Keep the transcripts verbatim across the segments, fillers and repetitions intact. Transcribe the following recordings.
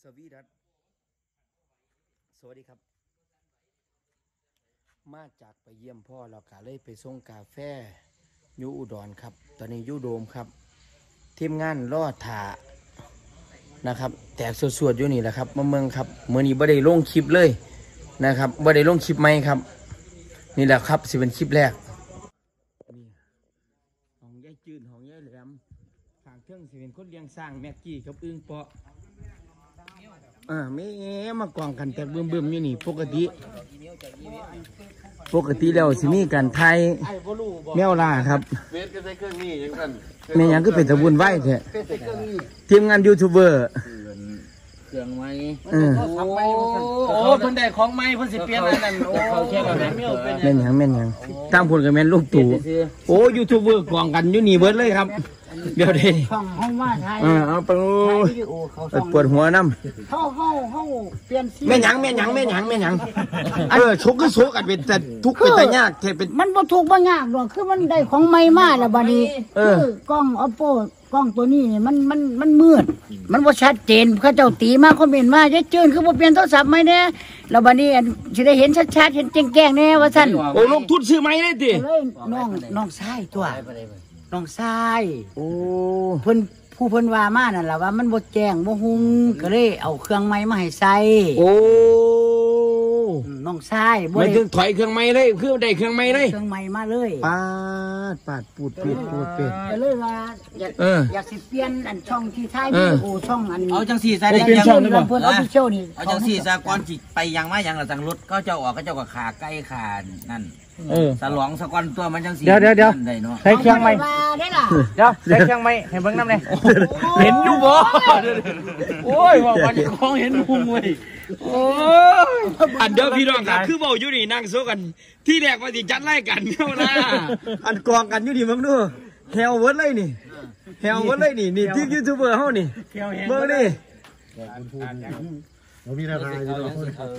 วีรัตสวัสดีครับมาจากไปเยี่ยมพ่อเราก็เลยไปส่งกาแฟยูอุดรครับตอนนี้ยูโดมครับทีมงานล่อถานะครับแตกสวดๆอยู่นี่แหละครับมาเมืองครับเมื่อนี้บ่ได้ลงคลิปเลยนะครับบ่ได้ลงคลิปไหมครับนี่แหละครับสิเป็นคลิปแรกนี่ห้องยายจืดห้องยายแหลมทางเครื่องสิเป็นคนเลี้ยงสร้างแม็กกี้กับอึ้งเปาะอ่าไม่มากองกันแต่บึ้มบึ้มอยู่นี่ปกติปกติแล้วสิมีกันไทยแมวล่าครับแม่ยังก็เป็นตะบุญไหวแท้ทีมงานยูทูบเบอร์เครื่องไม้เออโอ้เพิ่นได้ของไม้เพิ่นสิเปลี่ยนอันนั้นโอ้เขาแค่ว่าแม่นเป็นแม่นหยังแม่นหยังตามผลกับแม่นลูกตู่โอ้ยูทูบเบอร์กองกันอยู่นี่เบิดเลยครับเดี๋ยวดิช่องห้องว่าไทยอ่าเอาไปปวดหัวน้ำเข้าเข้าเข้าเปลี่ยนสีแม่หยังแม่หยังแม่หยังแม่หยังเออชกก็ชกกันเป็นแต่ทุกเป็นแต่ยากแค่เป็นมันบ่ทุกบ่ยากหรอกคือมันได้ของใหม่มาแล้วบัดนี้คือกล้อง Oppo กล้องตัวนี้นี่มันมันมันมืดมันบ่ชัดเจนเขาเจ้าตีมาคอมเมนต์มาจะเจินคือบ่เปลี่ยนโทรศัพท์ใหม่แน่แล้วบัดนี้สิได้เห็นชัดๆเห็นแจ้งๆแน่ว่าซั่นโอ้ลงทุนซื้อใหม่ได้ติเลยน้องน้องชายตัวน้องชายโอ้เพิ่นผู้เพิ่นว่ามานั่นล่ะว่ามันบ่แจ้งบ่ฮุงก็เลยเอาเครื่องไม้มาให้ใส่โอ้น้องชายบ่ได้ถอยเครื่องไม้เลยคือได้เครื่องไม้เลยเครื่องไม้มาเลยปาดปาดปูดเป็ดปูดเป็ดก็เลยว่าอยากอยากสิเปลี่ยนอันช่องที่ท้ายวิดีโอช่องอันเอาจังซี่ซะได้ยังเพิ่นเอาที่โชว์นี่เอาจังซี่ซะก่อนสิไปยังมายังล่ะจังรถเขาเจ้าออกเขาเจ้าก็ขาไก่ขานั่นเออสลองสะก้อนตัวมันจังสีเดี๋ยวเดี๋ยวเดี๋ยวใช้เครื่องไหมเดี๋ยวใช้เครื่องไหมให้เบิ้งน้ำเลยเห็นอยู่บ่โอ้ยว่าวันของเห็นพุงเว้ยโอ้ยอันเดียวพี่น้องครับคือเบาอยู่นี่นั่งโซกันที่แรกว่าสิจัดไล่กันเท่านะอันกองกันอยู่นี่มึงดูแฮวเวิร์ดเลยนี่แฮวเวิร์ดเลยนี่นี่ที่ยูทูบเบอร์เขานี่เบิ้งนี่เรามีราคาอยู่ด้วย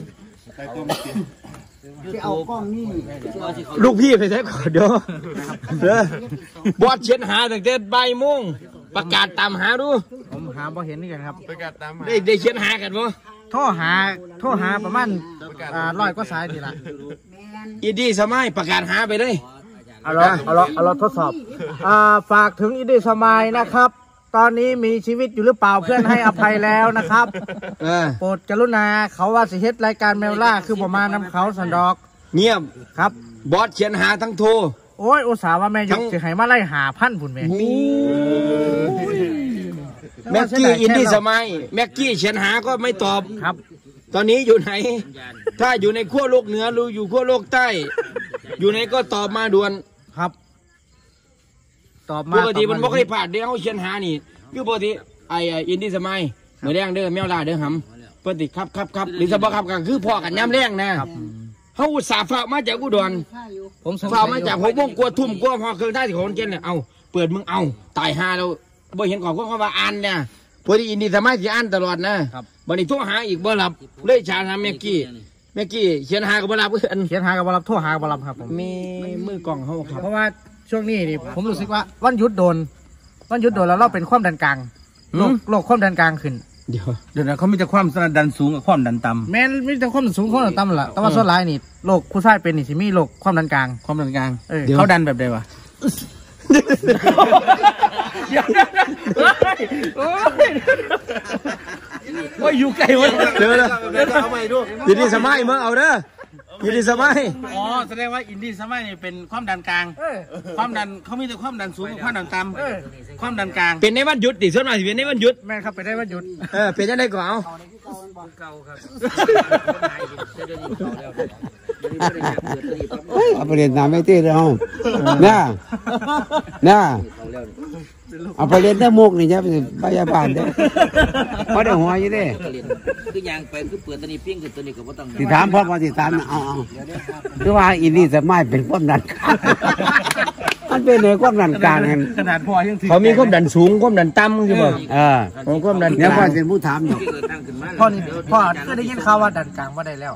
ที่เอากล้องนี่ลูกพี่ไปใช้ก่อนเดี๋ยวเด้อบอสเชียนหาตั้งแต่บ่ายโมงประกาศตามหาดูผมหาบ่เห็นนี่กันครับประกาศตามหาได้ได้เชียนหากันบ่โทรหาโทรหาประมาณอ่าร้อยกว่าสายทีละอีดีสมัยประกาศหาไปเลยเอาละเอาละเอาละทดสอบอ่าฝากถึงอีดีสมัยนะครับตอนนี้มีชีวิตอยู่หรือเปล่าเพื่อนให้อภัยแล้วนะครับโปรดกรุณาเขาว่าสิเฮ็ดรายการแมวล่าคือประมาณน้ำเขาสันดอกเงียบครับบอสเขียนหาทั้งโทรโอ้ยอุตส่าห์ว่าแม่ยุสิให้มาไล่หาพันผุนแม่แม็กกี้อินดี้สมัยแม็กกี้เขียนหาก็ไม่ตอบครับตอนนี้อยู่ไหนถ้าอยู่ในขั้วโลกเหนือหรืออยู่ขั้วโลกใต้อยู่ไหนก็ตอบมาด่วนครับตอบมาปกติมันไม่เคยผ่านเดี๋ยวเขาเขียนหานี่คือปกติไอ้อินดี้สมัยเหมือนแรงเด้อแมวลาเด้อหำปกติครับครับครับหรือสบครับกันคือพ่อกันย้ำแรงนะเขาอุตส่าห์ฝากมาจากอุดรผมฝากมาจากหกโมงกลัวทุ่มกลัวพอเครื่องท่าที่ของเกณฑ์เนี่ยเอาเปิดมึงเอาตายหาเราบ่เห็นของพวกเขาว่าอ่านเนี่ยพอดีอินดี้สมัยที่อ่านตลอดนะวันนี้โทรหาอีกบ่รับเลยชาทำเมกี้เมกี้เขียนหากับบ่รับเพื่อนเขียนหากับบ่รับโทรหากับบ่รับครับผมมีมือกล่องเขาครับเพราะว่าช่วงนี้นี่ผมรู้สึกว่าวันหยุดโดนวันหยุดโดนแล้วเราเป็นความดันกลางโรคโรคความดันกลางขึ้นเดี๋ยวเดี๋ยวนะเขามีแต่ความดันสูงกับความดันต่ำแม้มีแต่ความดันสูงความดันต่ำแหละแต่ว่าส่วนร้ายนี่โรคผู้ชายเป็นนี่สิมีโรคความดันกลางความดันกลางเขาดันแบบใดวะเดี๋ยวโอ้ยอยู่ไกลวะเดี๋ยวนะเอาใหม่ดูยินดีสมัยเมื่อเอาเด้อยินดีสมัยอ๋อแสดงว่าอินดี้สมัยนี่เป็นความดันกลางความดันเขามีแต่ความดันสูงกับความดันต่ำความดันกลางเป็นในวันหยุดดิส่วนมากเป็นในวันหยุดแม่ครับเป็นในวันหยุดเออเป็นยังไงก่อนเอาเอาไปเรียนน้ำไม่ตีเราน่าน่าเอาไปเรียนน้ำมุกนี่จะเป็นพยาบาลเด้เพราะเดี๋ยวหัวอยู่เด้คือยางไปคือเปิดตัวนี้ปิ้งคือตัวนี้ก็บ่ต้องติดตามพ่อมาติดตามเอาเอาคือว่าอินดี้สมัยเป็นความดันกลางมันเป็นในความดันกลางกันขนาดพ่อยังเขามีความดันสูงความดันต่ำใช่ไหมเออความดันเนี่ยพ่อเป็นผู้ถามอยู่พ่อนี่พ่อก็ได้ยินข่าวว่าดันกลางว่าได้แล้ว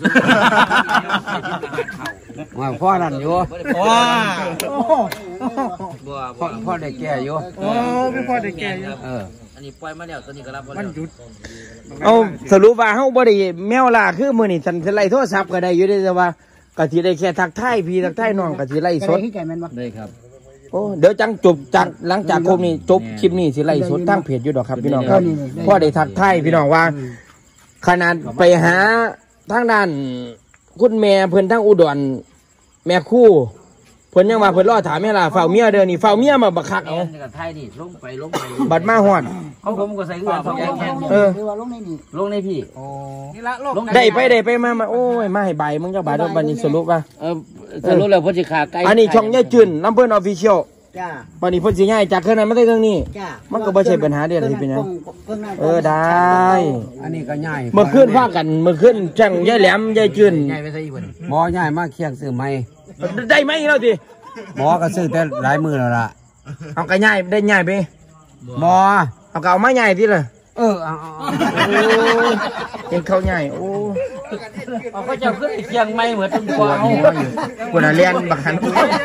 ว่าพ่อนั่นอยู่ว้าพ่อพ่อได้แก่อยู่โอ้พี่พ่อได้แก่อยู่เอออันนี้ปล่อยมาแล้วตัวนี้ก็รับมามันแล้วหยุดเอาสรุปว่าเฮาบ่ได้แมวล่าคือมื้อนี้ฉันสิไล่โทรศัพท์ก็ได้อยู่เด้แต่ว่าก็สิได้แค่ทักทายพี่ทักทายน้องก็สิไล่สดให้แกแม่นบ่ได้ครับโอ้เดี๋ยวจังจบจากหลังจากครบนี้จบคลิปนี้สิไล่สดทางเพจอยู่ดอกครับพี่น้องครับพ่อได้ทักทายพี่น้องว่า ขนาดไปหาทางด้านคุณแม่เพิ่นทางอุดรแม่คู่เพิ่นยังว่าเพิ่นรอถามแม่ล่ะเฝ้าเมียเด้อนี่เฝ้าเมียมาบักคักเอาเอากับไทยนี่ลงไปลงไปบัดมาฮอดเขาผมก็ใส่เกลือสองแยกแค่เออคือว่าลงในนี่ลงในพี่นี่ละโลกลงได้ไปได้ไปมามาโอ้ยมาให้ใบมึงจะบาดบัดนี้สรุปว่าเออสรุปแล้วเพ่นสิขาไก่อันนี้ช่องย่าจืนลำเพิ่นออฟฟิเชียลจ้าบัดนี้เพิ่นสิย้ายจากเครื่องนั้นมาได้เครื่องนี้จ้ามันก็บ่ใช่ปัญหาเดียวที่เป็นหยัง เออได้อันนี้ก็ง่ายเมื่อคืนพากันเมื่อคืนช่างยายแหลมยายจืนใหญ่ไปซะอีกคนหมอง่ายมากเคียงซื้อไหมได้ไหมแล้วสิหมอก็ซื้อแต่หลายมือแล้วล่ะเอากระย่ายได้ย่ายไปหมอเอาก็เอามาย่ายที่ละเออเอาเอาเอาโอ้ยังเข้าย่ายโอ้เอาก็จะขึ้นเคียงไม่เหมือนต้นกวางคนน่ะเรียนบักหัน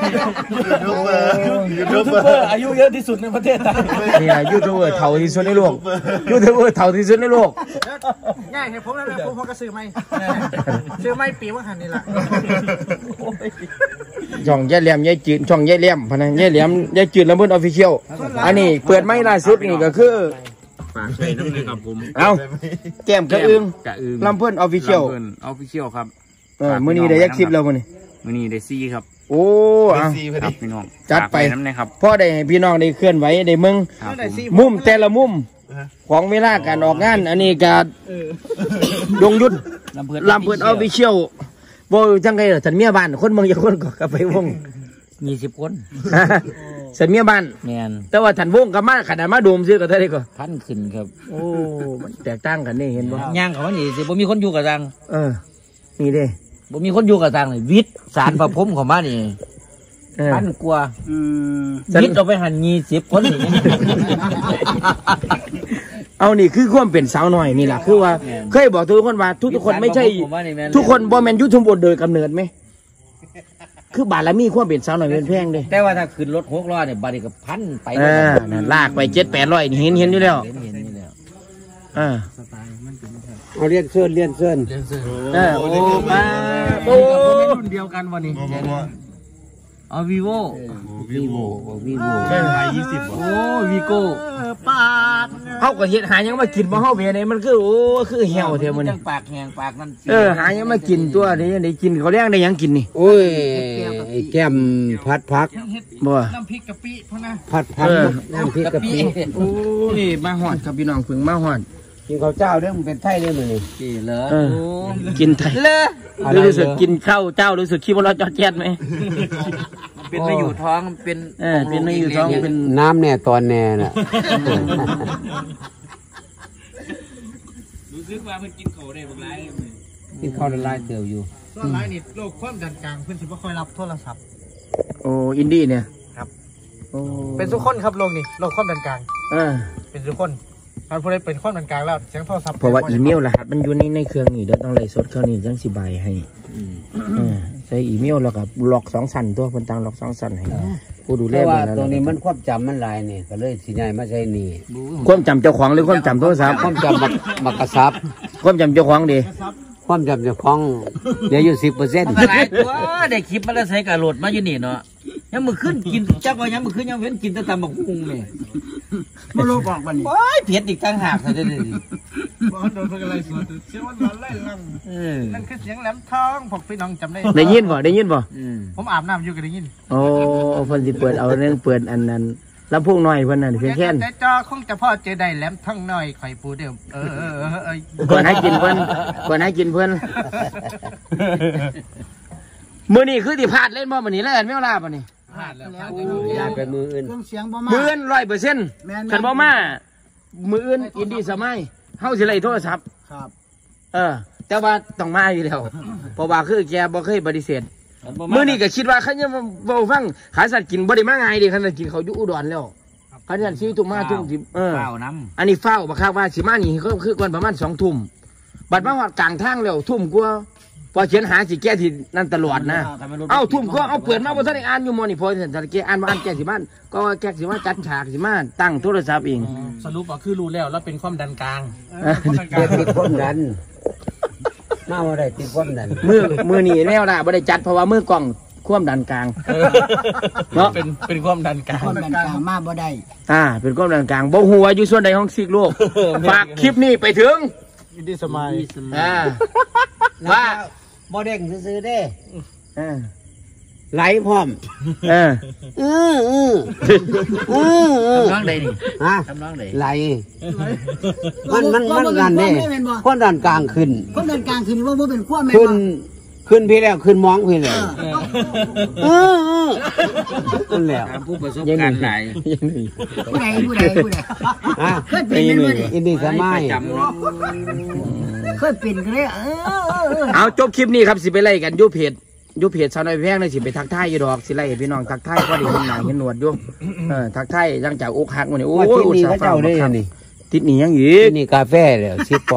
ยูทูบเบอร์อายุเยอะที่สุดในประเทศไทยนี่ล่ะยูทูบเบอร์เท่าที่สุดในโลกยูทูบเบอร์เท่าที่สุดในโลกง่ายเห็นผมแล้วผมผมก็ซื้อไม่ซื้อไม่ปีว่าหันนี่แหละช่องยายแหลมยายจืนช่องยายแหลมพะนะยายแหลมยายจืนลำเพิ่นออฟฟิเชียลอันนี้เปิดไม่ล่าสุดนี่ก็คือฝากใส่น้ำเลยครับผมเอาแก้มกระอึงกะอึงลำเพิ่นออฟฟิเชียลลำเพิ่นออฟฟิเชียลครับเออมื้อนี้ได้ยักคลิปแล้วมื้อนี้มื้อนี้ได้ซี่ครับโอ้เอาครับพี่น้องจัดไปฝากว้น้ำเลยครับพ่อได้ให้พี่น้องได้เคลื่อนไหวได้มึงครับผมมุมแต่ละมุมของเวลาการออกงาน อันนี้ก็ดงยุทธลำเพื่อนลำเพิ่นออฟฟิเชียลบ่จังไงล่ะฉันเมียบ้านคนเมืองอย่าคนก็กลับไปวงยี่สิบคนฉันเมียบ้านแมนแต่ว่าฉันวงกับมาขนาดมาโดมซื้อก็เท่าไหร่ก็พันขึ้นครับโอ้มันแตกต่างกันนี่เห็นบ่ย่างเขาว่านี่สิบ่มีคนอยู่กับตังเออนี่เด้บ่มีคนอยู่กับตังเลยวิทย์สารประพรมของบ้านนี่เออพันกว่าอืมวิทย์เอาไปหันยี่สิบคนนี่เอานี่คือความเป็นสาวหน่อยนี่แหละคือว่าเคยบอกทุกคนว่าทุกทุกคนไม่ใช่ผมว่านี่แม่นทุกคนบ่แม่นยุทธบทโดยกำเนิดไหมคือบาลมีความเป็นสาวหน่อยเป็นแพงเด้แต่ว่าถ้าขึ้นรถหกล้อเนี่ยบาดนี้ก็พันไปเออนั่นลากไปเจ็ดแปดร้อยนี่เห็นเห็นอยู่แล้วเห็นเห็นนี่แล้วอ่าเอาเลียนเสื้อเลียนเสื้อเออโอ้มาโอ้รุ่นเดียวกันวันนี้เอาวีโววีโววีโวใช่ไหมยี่สิบโอ้วีโก้เขาก็เฮ็ดหายังมากินบ่เฮาเวียนี่มันคือโอ้คือเหี่ยวแท้มื้อนี้ปากแหงปากนั่นเออหายังมากินตัวนี้ได้กินเขาเลี้ยงได้หยังกินนี่โอ้ยไอ้แก้มพัดพักบ่น้ำพริกกะปิพ่อนะพัดพักน้ำพริกกะปิโอ้ยมาฮอดครับพี่น้องเพิ่งมาฮอดกินข้าวเจ้าเด้อมันเป็นไทยเด้อมื้อนี้กี่เหรอเออกินไทยเลอรู้สึกกินข้าวเจ้ารู้สึกขี้มันร้อนจอดแจ๊ดไหมเป็นไม่อยู่ท้องเป็นเออเป็นไม่อยู่ท้องเป็นน้ำแน่ตอนแน่น่ะรู้สึกว่ามันกินเขาได้บางไรกินข้าวละลายเตียวอยู่ส่วนหลายนี่โลกความดันกลางเพื่อนสิบ่ค่อยรับโทรศัพท์โอ้อินดี้เนี่ยครับโอ้เป็นทุกคนครับโลกนี้โลกความดันกลางเออเป็นทุกคนการพูดได้เป็นความดันกลางแล้วเสียงโทรศัพท์เพราะว่าอีเมลรหัสมันอยู่ในในเครื่องนี่เดี๋ยวต้องไล่สดเข้านี่จังสิบายให้เออใช้อีเมลแล้วก็ล็อกสองสั่นตัวเพิ่นตั้งล็อกสองสั่นให้ผู้ดูแลแต่ว่าเบิ่งตัวนี้มันความจำมันหลายนี่ก็เลยสิย้ายมาใช้นี่ความจำเจ้าของหรือความจำโทรศัพท์ความจำมักมักกระซับความจำเจ้าของดีความจำเจ้าของเหลืออยู่สิบเปอร์เซ็นต์มันหลายตัวได้คลิปมาแล้วใช้กระโหลดมาอยู่นี่เนาะยังมือขึ้นกินจักว่ายังมือขึ้นยังเว้นกินแต่ตำบักหุ่งนี่บ่รู้บอกวันนี้โอ้ยเผ็ดอีกต่างหากเลยดิบอกโดนเพื่อนอะไรสวนเสียงวันวันไล่ลังเออนั่นคือเสียงแหลมทองพวกพี่น้องจำได้ได้ยินบ่ได้ยินบ่อืมผมอาบน้ำอยู่ก็ได้ยินโอ้เพิ่นสิเปิดเอาเรื่องเปิดอันนั้นลำโพงน้อยเพิ่นน่ะเพียงแค่นแต่จอคงจะพ่อเจอได้แหลมทั้งน้อยข่อยปูเดิมเออเออเออเออก่อนให้กินเพิ่นก่อนให้กินเพิ่นมื้อนี้คือสิพลาดเล่นบ่มื้อนี้แล้วแม่นลาบ่นี่พลาดแล้วย้ายไปมืออื่นเครื่องเสียงบ่มามื้ออื่น ร้อยเปอร์เซ็นต์แม่นๆคันบ่มามื้ออื่นอินดี้สมัยเฮาสิไล่โทรศัพท์ครับเออ แต่ว่าต้องมาอยู่แล้วเพราะว่าคือแกบ่เคยปฏิเสธมื้อนี้ก็คิดว่าคันยังบ่ฟังขาสัตว์กินบ่ได้มาง่ายดิคันสัตว์กินเขาอยู่อุดรแล้วคันนั้นสิทุ่มมาทุ่มสิเออเปล่าน้อันนี้เฝ้าบักคักว่าสิมานี่ก็คือก่อนประมาณสองทุ่มบัดมาฮอดกลางทางแล้วทุ่มกว่าพอเขียนหาสิแก้ที่นั่นตลอดนะเอาทุ่มก็เอาเปิดมาบนท่านอ่านอยู่มอนี่พอท่านแกอ่านมาอ่านแก้สิบ้านก็แก้สิมาจัดฉากสิมาตั้งโทรศัพท์เองสรุปก็คือรู้แล้วแล้วเป็นความดันกลางเด็กติดความดันมาว่าได้ติดความดันมือมือนี่แนวละบ่ได้จัดเพราะว่ามือกล่องความดันกลางเนาะเป็นเป็นความดันกลางคนดันกลางมาบ่ได้อ่าเป็นความดันกลางบ่หัวอยู่ส่วนใดของซีกโลกฝากคลิปนี้ไปถึงอินดี้สมัยอ่าว่าบ่เด้งซื้อๆเด้เออไหลพร้อมเออเออเออเออเออน้องใดนี่ฮะทำน้องใดไหลมันมันมันกันเด้ความดันกลางขึ้นคนดันกลางคือว่าบ่เป็นความแม่นขึ้นบ่ขึ้นพี่แล้วขึ้นมองพี่แล้วเออเออนั่นแหละตามผู้ประสบการณ์หลายยังนี่ผู้ใดผู้ใดผู้ใดฮะเคยเป็นเป็นบ่ดิอินดี้สมัยจำเนาะเคยเป็นก็เลยเออเออเออเอาจบคลิปนี้ครับสิไปไล่กันอยุเพจอยุเพจชาวน้อยแพงเลยสิไปทักทายอยู่ดอกสิไล่ให้พี่น้องทักทายก็ได้เห็นหน้าเห็นหนวดอยู่เออทักทายหลังจากอกหักวันนี้โอ้ว่ายที่อุตนี่ส่าเขาห์ฟัเจ้าง ได้ครับนี่ติดหนียังอีกที่นี่กาแฟเลยชิปปอง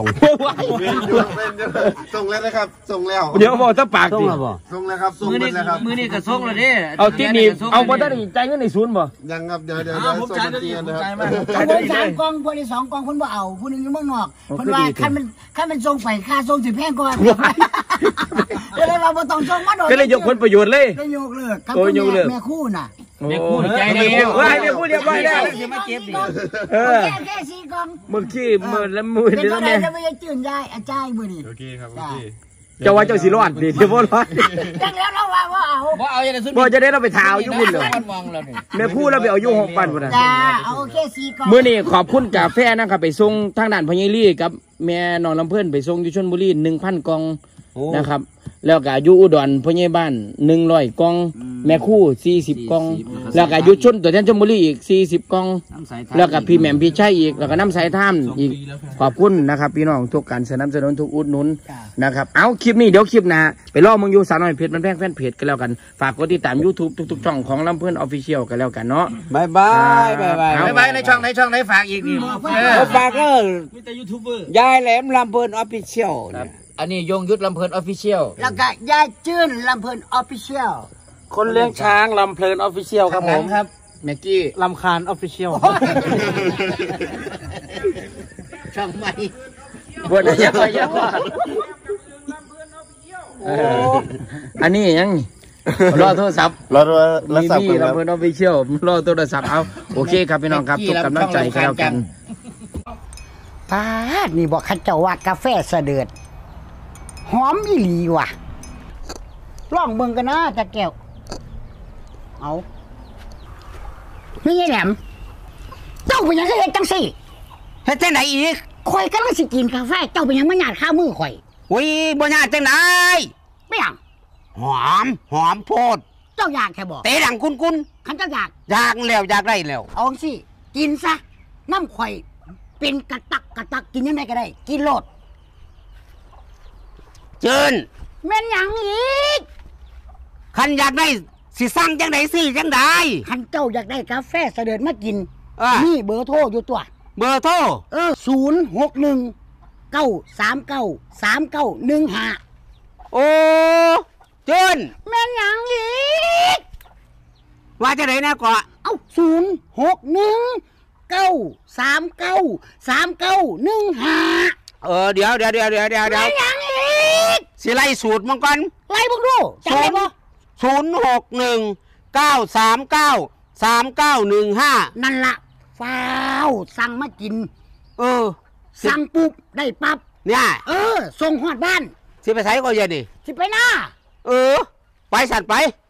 ส่งแล้วนะครับส่งแล้วเดี๋ยวบอกถ้าปากต้องดิมาบ่ส่งแล้วครับส่งมือไปนี่แล้วครับมือนี่กระซงเลยเด้เอาติดหนีเอาบ่ได้ใจเงินในศูนย์บ่ยังครับเดี๋ยวเดี๋ยวเดี๋ยวส่งบัญชีกันนะครับเอาคนสามกองคนที่สองกองคนบ่เอาผู้หนึงอยู่เมืองนอกเพิ่นว่าคันมันคันมันส่งไปค่าส่งสิแพงกว่าก็เลยว่าบ่ต้องส่งมาดอกก็เลยยกผลประโยชน์เลยได้ยกเลิกครับโอ้ยยกเลิกแม่คู่น่ะแม่คู่ใจเดียวว่าให้แม่คู่เรียบร้อยแล้วจะมาเก็บดิเออแค่แค่สี่กองมึงขี้มือแล้วมือเป็นเดี๋ยวเท่าไหร่แม่จะไม่ได้จื่นยายอาจารย์มื้อนี้โอเคครับโอจ้าเคเจ้าว่าเจ้าสิรอดดิเดี๋ยวบ่รอดจังแล้วเราว่าบ่เอาบ่เอาอย่างนั้นสุดบ่จะได้เราไปถ่ายเอาอยู่บุญเหรอมองแล้วนี่แม่คู่เราไปเอาอยู่หกปันพุ่นน่ะจ้าเอาแค่สี่กองมื้อนี้ขอบคุณกาแฟนะครับไปส่งทางด้านพญาลี่กับแม่น้องลำเพิ่นไปส่งอยู่ชลบุรี หนึ่งพัน กล่องนะครับ แล้วก็อยู่อุดรพญาบ้านหนึ่งร้อยกล่องแม่คู่สี่สิบกล่องแล้วก็อยู่ชนตัวแทนชลบุรีอีกสี่สิบกล่องน้ำใสแล้วก็พี่แหม่มพี่ชัยอีกแล้วก็น้ำสายท่ามอีกขอบคุณนะครับพี่น้องทุกการสนับสนุนทุกอุดหนุนนะครับเอาคลิปนี้เดี๋ยวคลิปหน้าไปรอมึงอยู่สาวน้อยเพจมันแพงแฟนเพจกันแล้วกันฝากกดติดตาม YouTube ทุกๆช่องของลำเพิ่นออฟฟิเชียลกันแล้วกันเนาะบายบายบายบายเอาไปไปในช่องในช่องในฝากอีกนี่เออเอาฝากเด้อมีแต่ยูทูบเบอร์ยายแหลมลำเพิ่นออฟฟิเชียลเนี่ยอันนี้ยงยุทธลำเพลินออฟฟิเชียลแล้วก็ยายจื้นลำเพลินออฟฟิเชียลคนเลี้ยงช้างลำเพลินออฟฟิเชียลครับผมครับแม็กกี้ลำคาญออฟฟิเชียลช่องใหม่บวชเยอะกว่าเยอะกว่าเอออันนี้ยังรอโทรศัพท์รอรอรักษามีก่อนคลำรับเพิ่นออฟฟิเชียลรอโทรศัพท์เอาโอเคครับพี่น้องครับทุกกำลังใจกันแล้วกันปาดนี่บอกขันเจ้าว่ากาแฟเสด็จหอมอีหลีว่ะลองเบิ่งกันนะตะแก้วเอานี่ไงแหลมเจ้าเป็นหยังไงเฮ็ดจังสี่เฮ็ดจังไดอีกข่อยกำลังสิกินกาแฟเจ้าเป็นหยังมาหยาดข้ามือข่อยอุ้ยบ่ยากจังไดไม่หยังหอมหอมโพดเจ้าอยากแค่บอกเตะดังกุนกุนขันเจ้าอยากอยากแล้วอยากได้แล้วเอาสิกินซะน้ำข่อยเป็นกระตักกระตักกินยังไงก็ได้ กินโลดเจินแม่นหยังอีกคันอยากได้สิสั่งจังไดสิจังไดขันเจ้าอยากได้กาแฟเสด็จมากินอ่านี่เบอร์โทรอยู่ตัวเบอร์โทรเออศูนย์หกหนึ่งเก้าสามเก้าสามเก้าหนึ่งห้าโอ้เจินแม่นหยังอีกว่าจังไดนะเกาะเอาศูนย์หกหนึ่งเก้าสามเก้าสามเก้าหนึ่งห้าเออเดี๋ยวเดี๋ยวเดี๋ยวเดี๋ยวเดี๋ยวเดี๋แม่ยวนหยังอีกสิไล่สูตรมังก่อนไล่พวกดูจำได้ปะศูนย์หกหนึ่งเก้าสามเก้าสามเก้าหนึ่งห้านั่นละฟ้าวสั่งมากินเออสิสั่งปุ๊บได้ปั๊บเนี่ยเออ ส่งหอดบ้านสิไปใส่ก็เย็นดิสิไปหน้าเออ ไปสั่นไป